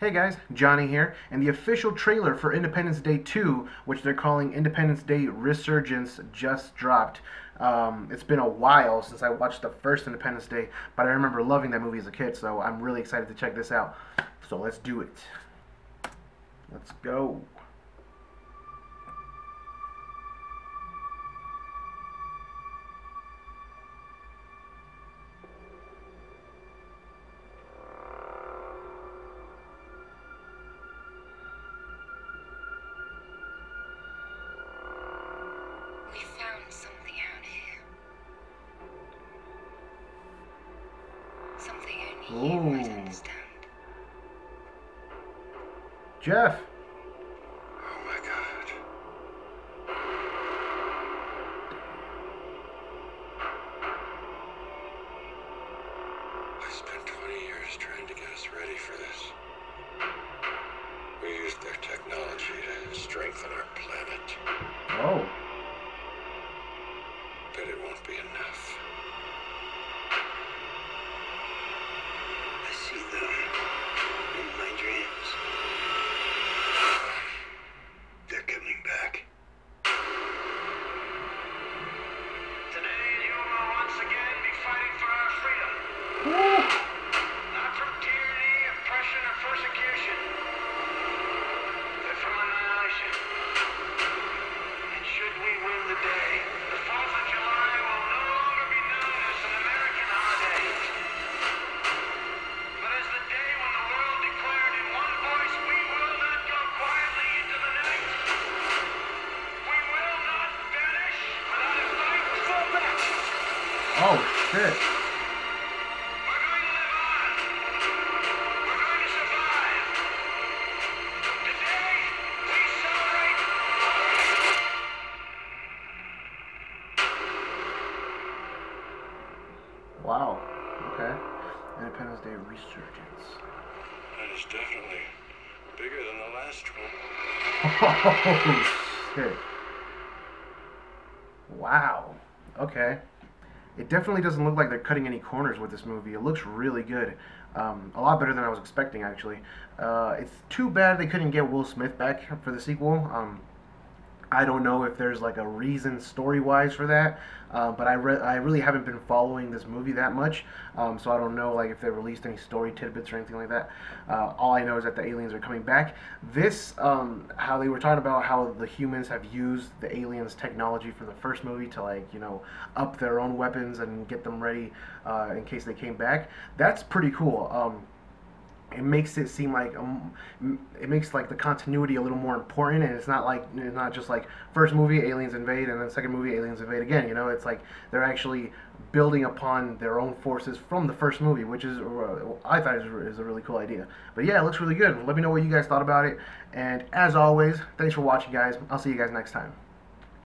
Hey guys, Johnny here, and the official trailer for Independence Day 2, which they're calling Independence Day Resurgence, just dropped. It's been a while since I watched the first Independence Day, but I remember loving that movie as a kid, so I'm really excited to check this out. So let's do it. Let's go. We found something out here. Something only you might Ooh. understand. Jeff. Oh my God. I spent 20 years trying to get us ready for this. We used their technology to strengthen our planet, Oh. but it won't be enough. I see them in my dreams. They're coming back. Today, you will once again be fighting for our freedom. Not from tyranny, oppression, or persecution, but from annihilation. And should we win the day, the 4th of July will no longer be known as an American holiday, but as the day when the world declared in one voice, we will not go quietly into the night. We will not vanish without a fight. Fall back! Oh, shit. We're going to live on. We're going to survive. Today, we celebrate. Wow. Okay. Independence Day Resurgence. That is definitely bigger than the last one. Oh, shit. Wow. Okay. It definitely doesn't look like they're cutting any corners with this movie. It looks really good. A lot better than I was expecting, actually. It's too bad they couldn't get Will Smith back for the sequel. I don't know if there's like a reason story-wise for that, but I really haven't been following this movie that much, so I don't know like if they released any story tidbits or anything like that. All I know is that the aliens are coming back. This, how they were talking about how the humans have used the aliens' technology from the first movie to like up their own weapons and get them ready in case they came back. That's pretty cool. It makes it seem like it makes like the continuity a little more important, and it's not just like first movie aliens invade and then second movie aliens invade again. It's like they're actually building upon their own forces from the first movie, which is I thought is a really cool idea. But yeah, it looks really good. Let me know what you guys thought about it, and as always, thanks for watching, guys. I'll see you guys next time.